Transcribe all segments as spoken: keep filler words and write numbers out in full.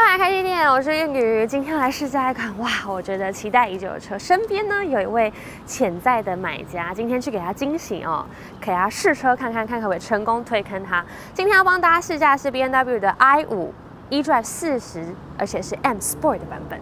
来开机店，我是燕宇，今天来试驾一款哇，我觉得期待已久的车。身边呢有一位潜在的买家，今天去给他惊喜哦，给他试车看看，看可不可以成功推坑他。今天要帮大家试驾的是 B M W 的 i 五 eDrive 四十，而且是 M Sport 的版本。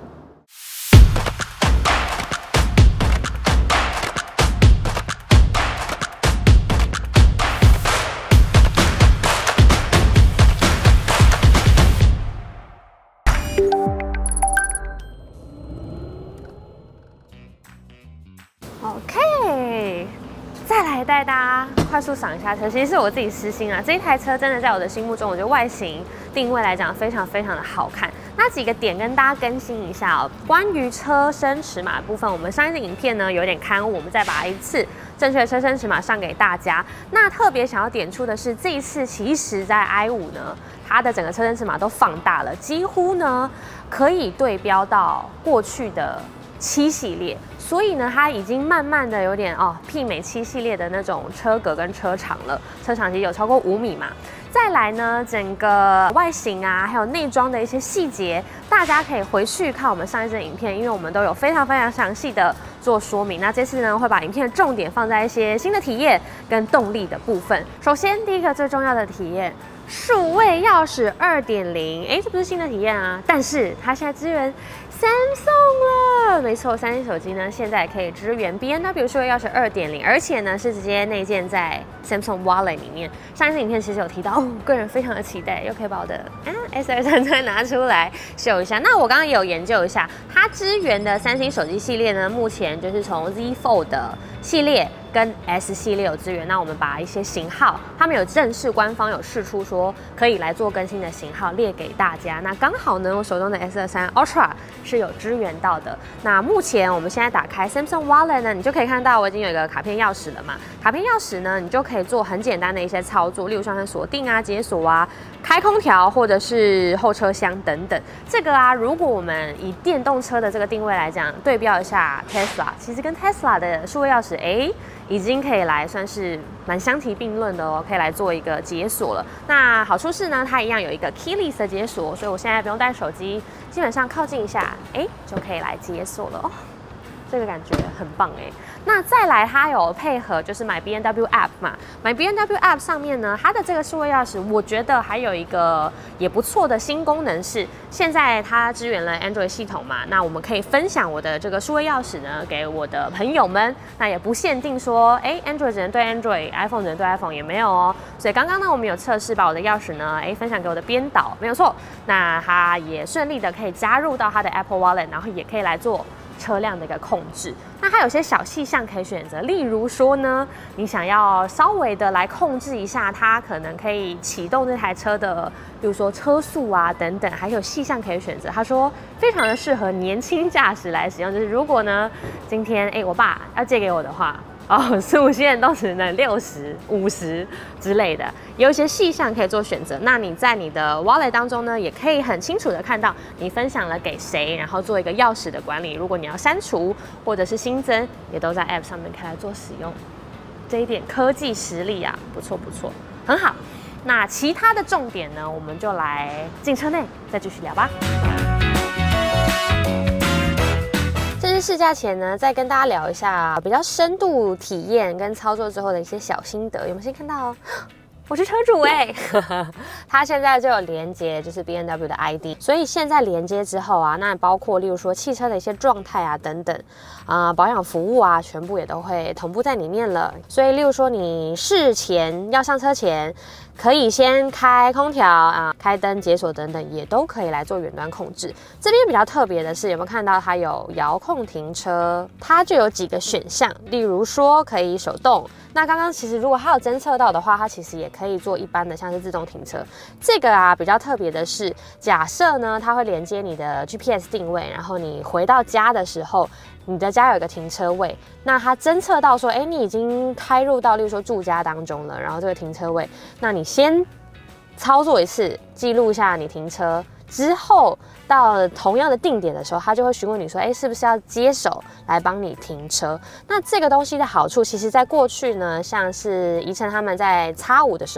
OK， 再来带大家快速赏一下车。其实是我自己私心啊，这一台车真的在我的心目中，我觉得外形定位来讲非常非常的好看。那几个点跟大家更新一下哦。关于车身尺码的部分，我们上一支影片呢有点刊物，我们再把一次正确的车身尺码上给大家。那特别想要点出的是，这一次其实在 i 五呢，它的整个车身尺码都放大了，几乎呢可以对标到过去的七系列。 所以呢，它已经慢慢的有点哦媲美七系列的那种车格跟车长了，车长其实有超过五米嘛。再来呢，整个外形啊，还有内装的一些细节，大家可以回去看我们上一支影片，因为我们都有非常非常详细的做说明。那这次呢，会把影片的重点放在一些新的体验跟动力的部分。首先，第一个最重要的体验。 数位钥匙 二点零， 哎，这不是新的体验啊，但是它现在支援 Samsung 了。没错，三星手机呢现在也可以支援 B M W 数位钥匙 二点零， 而且呢是直接内建在 Samsung Wallet 里面。上一次影片其实有提到，哦，个人非常的期待，又可以把我的啊 S 二三再拿出来秀一下。那我刚刚也有研究一下，它支援的三星手机系列呢，目前就是从 Z Fold 的系列。 跟 S 系列有资源，那我们把一些型号，他们有正式官方有释出说可以来做更新的型号列给大家。那刚好呢，我手中的 S 二三 Ultra 是有支援到的。那目前我们现在打开 Samsung Wallet 呢，你就可以看到我已经有一个卡片钥匙了嘛。卡片钥匙呢，你就可以做很简单的一些操作，例如像是锁定啊、解锁啊、开空调或者是后车厢等等。这个啊，如果我们以电动车的这个定位来讲，对标一下 Tesla， 其实跟 Tesla 的数位钥匙，哎。 已经可以来算是蛮相提并论的哦，可以来做一个解锁了。那好处是呢，它一样有一个 keyless 的解锁，所以我现在不用带手机，基本上靠近一下，哎，就可以来解锁了哦。这个感觉很棒哎。那再来，它有配合就是买 B M W App 嘛，买 B M W App 上面呢，它的这个数位钥匙，我觉得还有一个也不错的新功能是，现在它支援了 Android 系统嘛，那我们可以分享我的这个数位钥匙呢给我的朋友们，那也不限定说，哎 ，Android 只能对 Android，iPhone 只能对 iPhone 也没有哦。所以刚刚呢，我们有测试把我的钥匙呢，哎，分享给我的编导，没有错，那它也顺利的可以加入到它的 Apple Wallet， 然后也可以来做。 车辆的一个控制，那它有些小细项可以选择，例如说呢，你想要稍微的来控制一下它可能可以启动这台车的，比如说车速啊等等，还有细项可以选择。他说非常的适合年轻驾驶来使用，就是如果呢今天哎、欸、我爸要借给我的话。 哦，速限都只能六十、五十之类的，有一些细项可以做选择。那你在你的 Wallet 当中呢，也可以很清楚的看到你分享了给谁，然后做一个钥匙的管理。如果你要删除或者是新增，也都在 App 上面可以来做使用。这一点科技实力啊，不错不错，很好。那其他的重点呢，我们就来进车内再继续聊吧。 试驾前呢，再跟大家聊一下比较深度体验跟操作之后的一些小心得。有没有先看到哦？我是车主哎、欸，它现在就有连接，就是 B M W 的 I D， 所以现在连接之后啊，那包括例如说汽车的一些状态啊等等，啊、呃、保养服务啊，全部也都会同步在里面了。所以例如说你事前要上车前。 可以先开空调啊，开灯、解锁等等，也都可以来做远端控制。这边比较特别的是，有没有看到它有遥控停车？它就有几个选项，例如说可以手动。那刚刚其实如果它有侦测到的话，它其实也可以做一般的，像是自动停车。这个啊比较特别的是，假设呢它会连接你的 G P S 定位，然后你回到家的时候。 你的家有一个停车位，那它侦测到说，哎，你已经开入到，例如说住家当中了，然后这个停车位，那你先操作一次，记录一下你停车之后，到同样的定点的时候，他就会询问你说，哎，是不是要接手来帮你停车？那这个东西的好处，其实在过去呢，像是宜晨他们在 X 五的时候，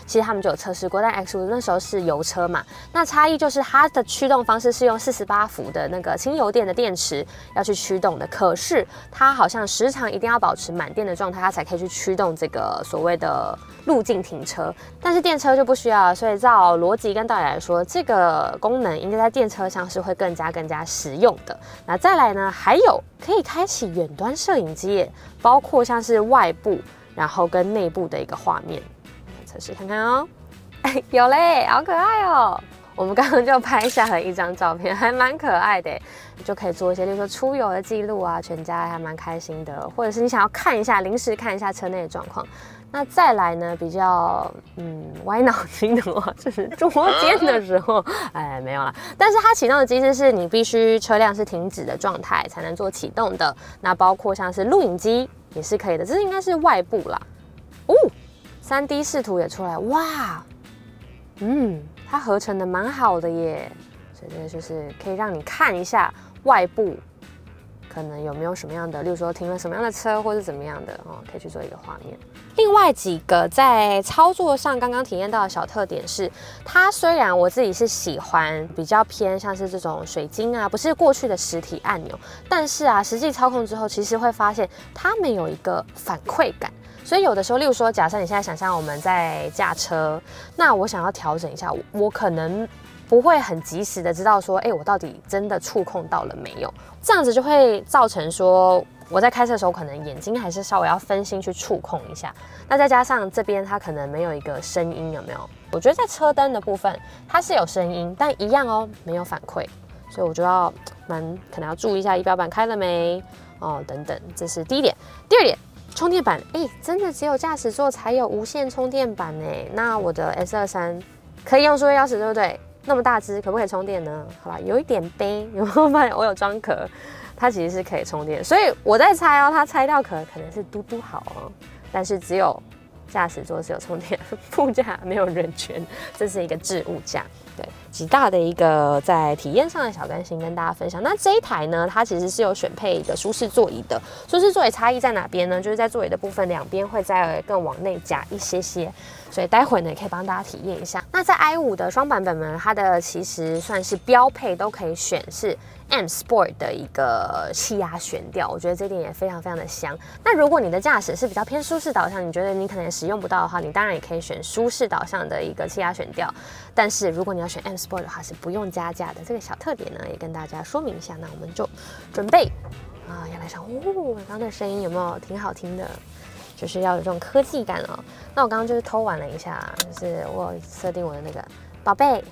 其实他们就有测试过，但 X 五那时候是油车嘛，那差异就是它的驱动方式是用四十八伏的那个轻油电的电池要去驱动的，可是它好像时常一定要保持满电的状态，它才可以去驱动这个所谓的路径停车，但是电车就不需要，所以照逻辑跟道理来说，这个功能应该在电车上是会更加更加实用的。那再来呢，还有可以开启远端摄影机耶，包括像是外部，然后跟内部的一个画面，测试看看哦。哎，有嘞，好可爱哦！我们刚刚就拍下了一张照片，还蛮可爱的，就可以做一些，例如说出游的记录啊，全家还蛮开心的，或者是你想要看一下，临时看一下车内的状况。那再来呢，比较嗯歪脑筋的话，就是捉奸的时候，哎没有啦。但是它启动的机制是你必须车辆是停止的状态才能做启动的。那包括像是录影机也是可以的，这应该是外部啦。哦，三 D 视图也出来，哇，嗯，它合成的蛮好的耶。所以这个就是可以让你看一下外部。可能有没有什么样的，例如说停了什么样的车，或是怎么样的哦，可以去做一个画面。另外几个在操作上刚刚体验到的小特点是，它虽然我自己是喜欢比较偏像是这种水晶啊，不是过去的实体按钮，但是啊，实际操控之后，其实会发现它没有一个反馈感。所以有的时候，例如说，假设你现在想象我们在驾车，那我想要调整一下，我可能不会很及时的知道说，哎、欸，我到底真的触控到了没有？这样子就会造成说，我在开车的时候可能眼睛还是稍微要分心去触控一下。那再加上这边它可能没有一个声音，有没有？我觉得在车灯的部分它是有声音，但一样哦，没有反馈，所以我就要蛮可能要注意一下仪表板开了没哦，等等，这是第一点。第二点。充电板，哎、欸，真的只有驾驶座才有无线充电板哎。那我的 S 二三可以用数位钥匙，对不对？那么大只，可不可以充电呢？好吧，有一点杯，有没有发现我有装壳？它其实是可以充电，所以我在猜哦，它拆掉壳可能是嘟嘟好哦，但是只有驾驶座是有充电，副驾没有人权，这是一个置物架。对，极大的一个在体验上的小更新跟大家分享。那这一台呢，它其实是有选配一个舒适座椅的。舒适座椅差异在哪边呢？就是在座椅的部分，两边会再更往内夹一些些。所以待会呢，也可以帮大家体验一下。那在 i 五的双版本呢，它的其实算是标配都可以选是 M Sport 的一个气压悬吊，我觉得这点也非常非常的香。那如果你的驾驶是比较偏舒适导向，你觉得你可能也使用不到的话，你当然也可以选舒适导向的一个气压悬吊。但是如果你要选 M Sport 的话，是不用加价的。这个小特点呢，也跟大家说明一下。那我们就准备啊，要来上哦，刚刚的声音有没有挺好听的？就是要有这种科技感哦。那我刚刚就是偷玩了一下，就是我有设定我的那个宝贝。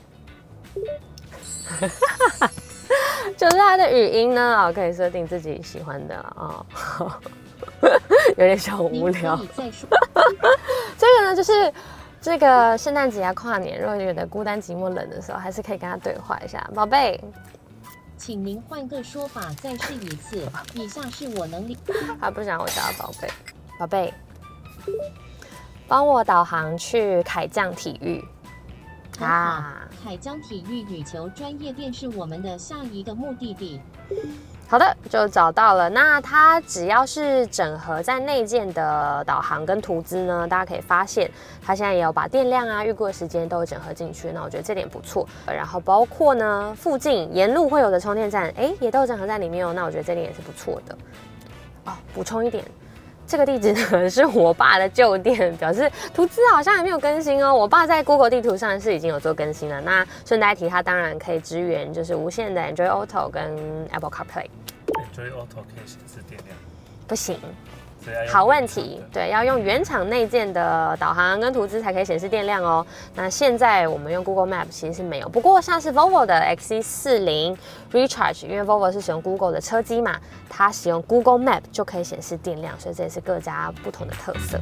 就是它的语音呢，哦，可以设定自己喜欢的哦，有点小无聊。这个呢，就是这个圣诞节啊、跨年，如果觉得孤单、寂寞、冷的时候，还是可以跟他对话一下，宝贝。 请您换个说法再试一次。以下是我能力。 他不想我叫他宝贝，宝贝，帮我导航去凯将体育。 啊，海江体育羽球专业店是我们的下一个目的地。 好的，就找到了。那它只要是整合在内建的导航跟图资呢，大家可以发现，它现在也有把电量啊、预估的时间都有整合进去。那我觉得这点不错。然后包括呢，附近沿路会有的充电站，哎，也都有整合在里面哦。那我觉得这点也是不错的。哦，补充一点。这个地址呢是我爸的旧店，表示图资好像还没有更新哦。我爸在 Google 地图上是已经有做更新了。那顺带提，它当然可以支援就是无线的 Android Auto 跟 Apple CarPlay。Android Auto 可以显示电量？ 不行。好问题，对，要用原厂内建的导航跟图资才可以显示电量哦。那现在我们用 Google Map 其实是没有，不过像是 Volvo 的 X C 四十 Recharge， 因为 Volvo 是使用 Google 的车机嘛，它使用 Google Map 就可以显示电量，所以这也是各家不同的特色。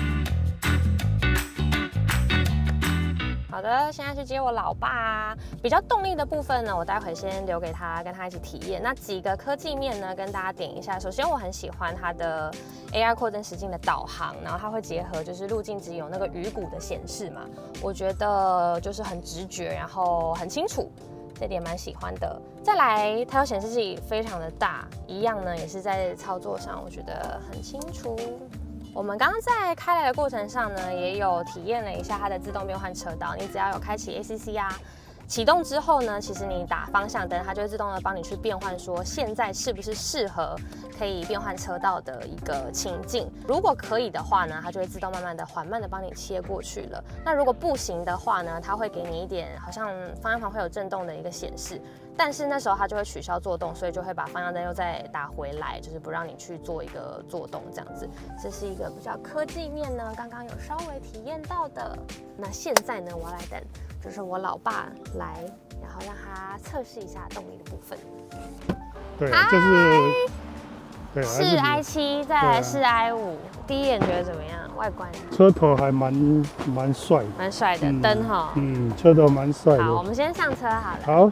好的，现在去接我老爸。比较动力的部分呢，我待会先留给他，跟他一起体验。那几个科技面呢，跟大家点一下。首先，我很喜欢它的 A R 扩增实境的导航，然后它会结合就是路径值有那个鱼骨的显示嘛，我觉得就是很直觉，然后很清楚，这点蛮喜欢的。再来，它有显示器非常的大，一样呢也是在操作上我觉得很清楚。 我们刚刚在开来的过程上呢，也有体验了一下它的自动变换车道。你只要有开启 A C C 啊，启动之后呢，其实你打方向灯，它就会自动的帮你去变换，说现在是不是适合可以变换车道的一个情境。如果可以的话呢，它就会自动慢慢的、缓慢的帮你切过去了。那如果不行的话呢，它会给你一点好像方向盘会有震动的一个显示。但是那时候它就会取消作动，所以就会把方向灯又再打回来，就是不让你去做一个作动这样子。这是一个比较科技面呢，刚刚有稍微体验到的。那现在呢，我要来等，就是我老爸来，然后让他测试一下动力的部分。 对，就是对， 是 i 七，再来是 i 五，第一眼觉得怎么样？外观？ 车头还蛮蛮帅的， 蛮帅的灯哈。 嗯，车头蛮帅的。 好，我们先上车好了。 好。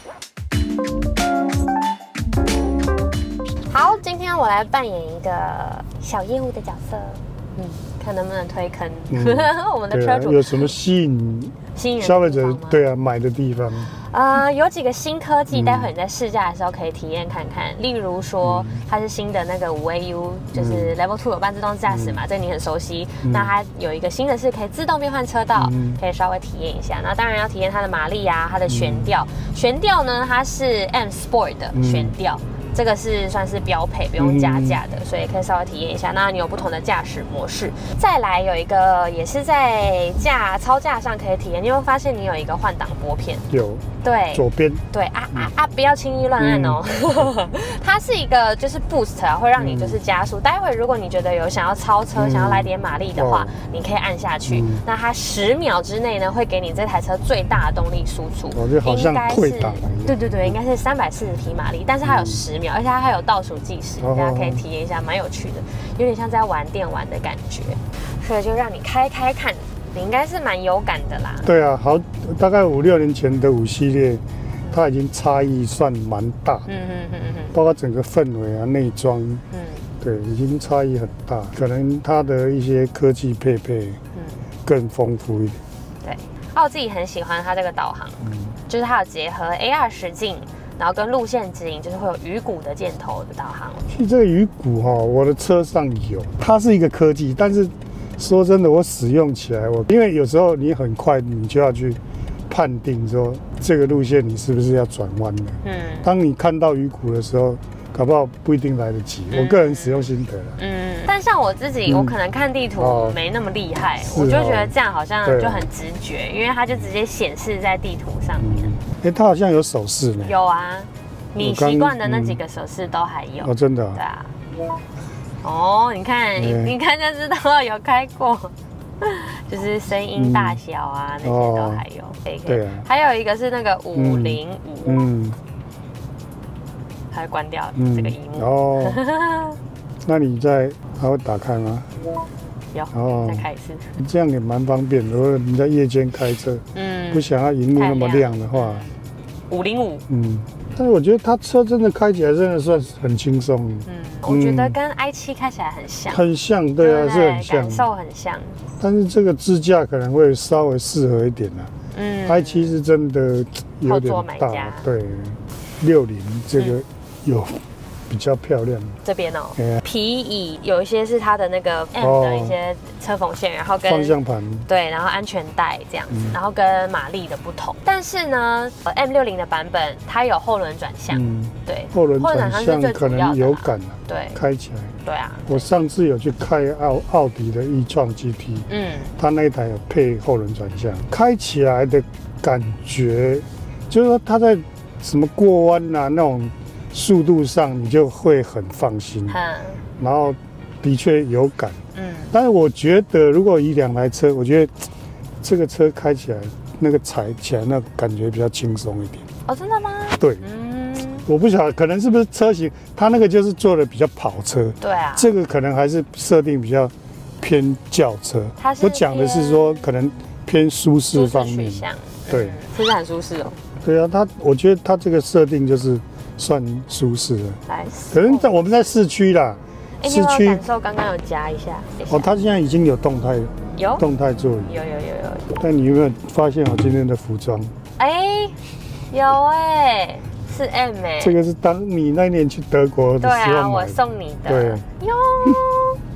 好，今天我来扮演一个小业务的角色，嗯，看能不能推坑、嗯、我们的车主、 啊。有什么吸引吸引消费者对啊买的地方？ 呃，有几个新科技，待会你在试驾的时候可以体验看看。例如说，它是新的那个五 A U， 就是 Level 二有半自动驾驶嘛，嗯、这你很熟悉。嗯、那它有一个新的是可以自动变换车道，嗯、可以稍微体验一下。那当然要体验它的马力啊，它的悬吊。嗯、悬吊呢，它是 M Sport 的悬吊。嗯这个是算是标配，不用加价的，嗯、所以可以稍微体验一下。那你有不同的驾驶模式。再来有一个也是在驾操驾上可以体验，你会发现你有一个换挡拨片， 有对左边对啊啊啊！不要轻易乱按哦。嗯、它是一个就是 boost 啊，会让你就是加速。嗯、待会如果你觉得有想要超车、嗯、想要来点马力的话，哦、你可以按下去。嗯、那它十秒之内呢，会给你这台车最大的动力输出。 我觉得好像退档一样。 对对对，应该是三百四十匹马力，但是它有十秒。而且它还有倒数计时，大家可以体验一下，蛮有趣的，有点像在玩电玩的感觉，所以就让你开开看，你应该是蛮有感的啦。 对啊，好，大概五六年前的五系列，它已经差异算蛮大，嗯嗯嗯嗯，包括整个氛围啊、内装，嗯，对，已经差异很大，可能它的一些科技配备，嗯，更丰富一点。 对，啊，我自己很喜欢它这个导航，嗯，就是它有结合 A R 实境。然后跟路线指引，就是会有鱼骨的箭头的导航。 其实这个鱼骨哈，我的车上有，它是一个科技，但是说真的，我使用起来，我因为有时候你很快，你就要去判定说这个路线你是不是要转弯的。嗯。当你看到鱼骨的时候，搞不好不一定来得及。嗯、我个人使用心得了。嗯。 但像我自己，嗯、我可能看地图没那么厉害，嗯、我就觉得这样好像就很直觉，因为它就直接显示在地图上面。嗯哎、欸，它好像有手势呢。 有啊，你习惯的那几个手势都还有。 哦，真的、啊。 对啊。哦，你看，欸、你你看就知道有开过，就是声音大小啊、嗯、那些都还有。可以可以。对啊。还有一个是那个五零五。嗯。它会关掉这个萤幕。 哦。那你在还会打开吗？ 有。哦。再开一次。 这样也蛮方便的。如果你在夜间开车，嗯，不想要萤幕那么亮的话， 五零五。 嗯。但是我觉得它车真的开起来真的算很轻松。 嗯，我觉得跟 i 七开起来很像。 很像，对啊，是很像， 感受很像。 但是这个支架可能会稍微适合一点啦。嗯 ，i 七是真的有点大，对，六零这个有比较漂亮。 这边哦，皮椅有一些是它的那个 M 的一些车缝线，然后跟方向盘， 对，然后安全带这样子，然后跟马力的不同。但是呢 ，M 六零的版本它有后轮转向，对， 后轮转向可能有感啊， 对， 开起来， 对啊。 我上次有去开奥奥迪的 e-tron G T， 嗯，它那一台有配后轮转向，开起来的感觉，就是说它在什么过弯啊那种速度上，你就会很放心，嗯，然后的确有感，嗯，但是我觉得如果以两台车，我觉得这个车开起来那个踩起来那感觉比较轻松一点。 哦，真的吗？ 对，嗯，我不晓得，可能是不是车型，它那个就是做的比较跑车， 对啊， 这个可能还是设定比较偏轿车。我讲的是说可能偏舒适方面，对， 是不是很舒适哦？ 对啊，它我觉得它这个设定就是算舒适的，可能在我们在市区啦， 欸、市区感受刚刚有夹一下， 哦，它现在已经有动态， 有动态座椅， 有有有有。 但你有没有发现我今天的服装？ 哎、欸，有哎、欸，是 M 哎、欸， 这个是当你那年去德国的时候买的， 对啊，我送你的， 对， 哟，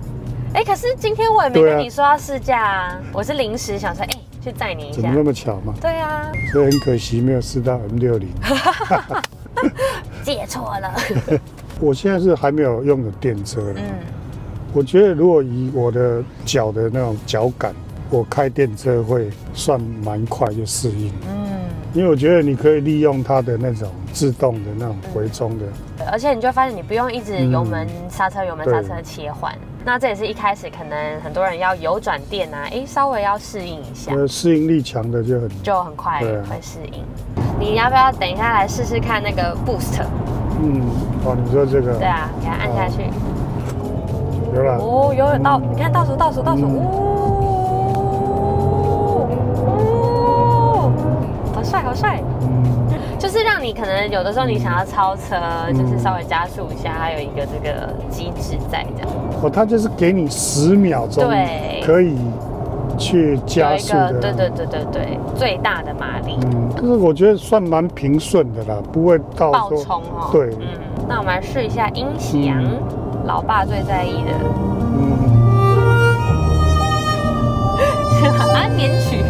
哎，可是今天我也没跟你说要试驾啊，我是临时想说，哎，去载你一下。 怎么那么巧嘛？ 对啊， 所以很可惜没有试到 M 六零。 借错了。 我现在是还没有用的电车了。嗯，我觉得如果以我的脚的那种脚感，我开电车会算蛮快就适应。嗯。因为我觉得你可以利用它的那种自动的那种回冲的， 而且你就发现你不用一直油门刹车、油门刹车切换。那这也是一开始可能很多人要油转电啊，哎，稍微要适应一下。 呃，适应力强的就很就很快会适应。你要不要等一下来试试看那个 Boost？ 嗯，哦，你说这个？对啊，给它按下去。 有了。 哦，有有到，你看倒数倒数倒数，哦。好帅，好帅！嗯，就是让你可能有的时候你想要超车，嗯、就是稍微加速一下，还有一个这个机制在这样。 哦，它就是给你十秒钟，对，可以去加速的。 对对对对对，最大的马力。 嗯，可是我觉得算蛮平顺的啦，不会到爆冲哦。 对， 嗯，那我们来试一下音响，嗯、老爸最在意的。嗯。安眠曲。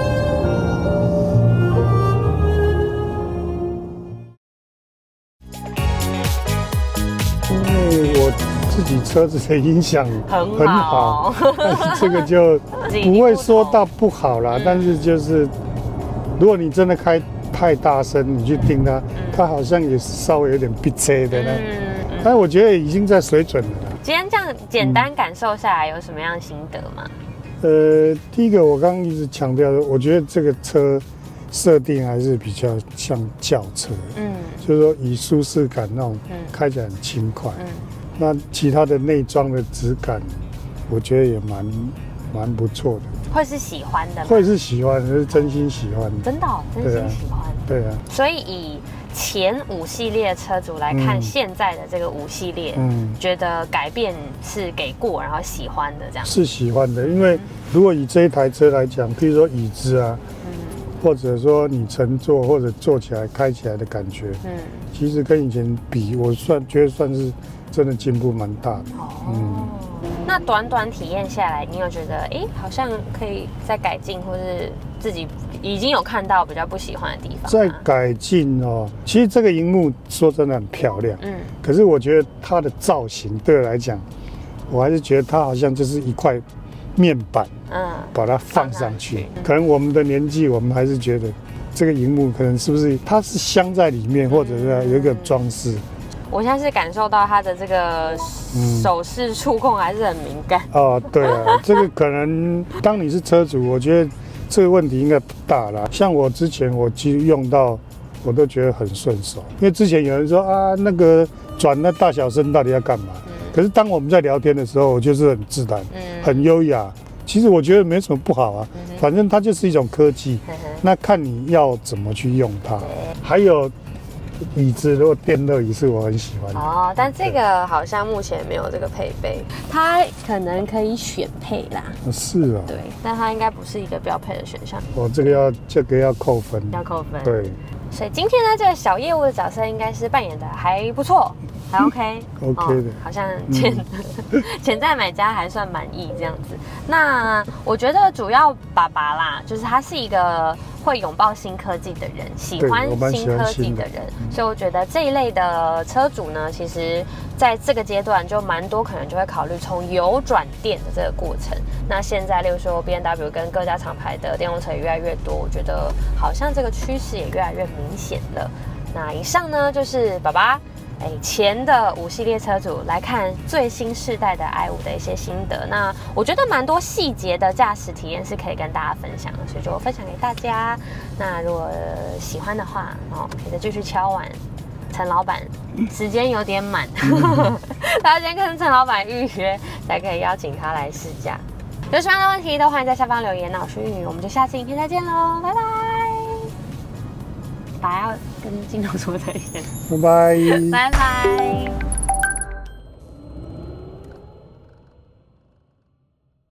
自己车子的音响很好, 很好但是这个就不会说到不好啦。但是就是如果你真的开太大声，你去听它，嗯、它好像也是稍微有点逼车的呢。嗯、但是我觉得已经在水准了啦。 今天这样简单感受下来，有什么样的心得吗？ 呃，第一个我刚刚一直强调的，我觉得这个车设定还是比较像轿车，嗯，就是说以舒适感那种，嗯、开起来很轻快。嗯，那其他的内装的质感，我觉得也蛮蛮不错的。 会是喜欢的吗？ 会是喜欢，是真心喜欢的。 真的、哦，真心喜欢。 对啊。 所以以前五系列车主来看，现在的这个五系列，嗯，觉得改变是给过，然后喜欢的这样。是喜欢的，因为如果以这一台车来讲，譬如说椅子啊，嗯，或者说你乘坐或者坐起来、开起来的感觉，嗯，其实跟以前比，我算觉得算是。真的进步蛮大的。哦， 嗯，那短短体验下来，你有觉得，哎、欸，好像可以再改进，或是自己已经有看到比较不喜欢的地方？ 再改进哦，其实这个萤幕说真的很漂亮，嗯，可是我觉得它的造型对我来讲，我还是觉得它好像就是一块面板，嗯，把它放上去。嗯、可能我们的年纪，我们还是觉得这个萤幕可能是不是它是镶在里面，或者是有一个装饰。 我现在是感受到它的这个手势触控还是很敏感。 嗯、哦，对啊，这个可能当你是车主，我觉得这个问题应该不大啦。像我之前我其实用到，我都觉得很顺手。因为之前有人说啊，那个转那大小声到底要干嘛？嗯、可是当我们在聊天的时候，我就是很自然，嗯、很优雅。其实我觉得没什么不好啊，嗯、反正它就是一种科技，嗯、那看你要怎么去用它。还有。椅子如果电热椅是我很喜欢的哦，但这个好像目前没有这个配备，它可能可以选配啦。 是啊， 对，但它应该不是一个标配的选项。 哦，这个要这个要扣分， 要扣分。 对， 所以今天呢，这个小业务的角色应该是扮演的还不错，还 OK，OK、 okay 哦、的，好像潜、嗯、潜在买家还算满意这样子。那我觉得主要爸爸啦，就是他是一个会拥抱新科技的人，喜欢新科技的人，嗯、所以我觉得这一类的车主呢，其实在这个阶段就蛮多可能就会考虑从油转电的这个过程。那现在例如说 B M W 跟各家厂牌的电动车也越来越多，我觉得好像这个趋势也越来越明显了。那以上呢就是爸爸哎，前的五系列车主来看最新世代的 i 五的一些心得，那我觉得蛮多细节的驾驶体验是可以跟大家分享的，所以就分享给大家。那如果喜欢的话，哦，可以再继续敲碗陈老板，时间有点满，大家先跟陈老板预约，才可以邀请他来试驾。有什么样的问题都欢迎在下方留言。那我是玉女，我们就下次影片再见喽，拜拜。爸要跟镜头说再见， 拜拜， 拜拜。